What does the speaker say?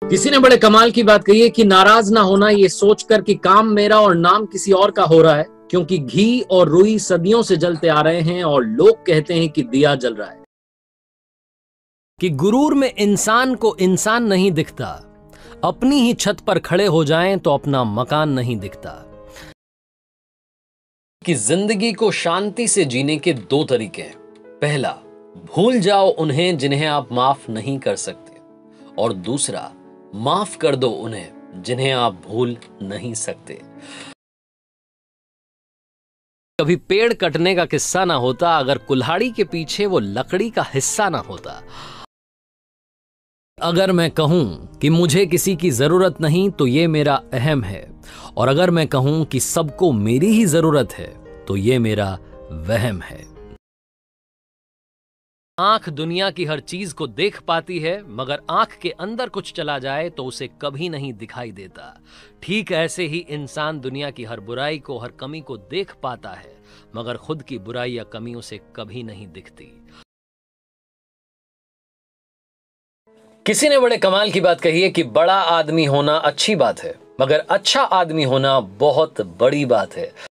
किसी ने बड़े कमाल की बात कही है कि नाराज ना होना ये सोचकर कि काम मेरा और नाम किसी और का हो रहा है, क्योंकि घी और रुई सदियों से जलते आ रहे हैं और लोग कहते हैं कि दिया जल रहा है। कि गुरूर में इंसान को इंसान नहीं दिखता, अपनी ही छत पर खड़े हो जाएं तो अपना मकान नहीं दिखता। कि जिंदगी को शांति से जीने के दो तरीके हैं। पहला, भूल जाओ उन्हें जिन्हें आप माफ नहीं कर सकते, और दूसरा, माफ कर दो उन्हें जिन्हें आप भूल नहीं सकते। कभी पेड़ कटने का किस्सा ना होता अगर कुल्हाड़ी के पीछे वो लकड़ी का हिस्सा ना होता। अगर मैं कहूं कि मुझे किसी की जरूरत नहीं तो ये मेरा अहम है, और अगर मैं कहूं कि सबको मेरी ही जरूरत है तो ये मेरा वहम है। आंख दुनिया की हर चीज को देख पाती है, मगर आंख के अंदर कुछ चला जाए तो उसे कभी नहीं दिखाई देता। ठीक ऐसे ही इंसान दुनिया की हर बुराई को, हर कमी को देख पाता है, मगर खुद की बुराई या कमी उसे कभी नहीं दिखती। किसी ने बड़े कमाल की बात कही है कि बड़ा आदमी होना अच्छी बात है, मगर अच्छा आदमी होना बहुत बड़ी बात है।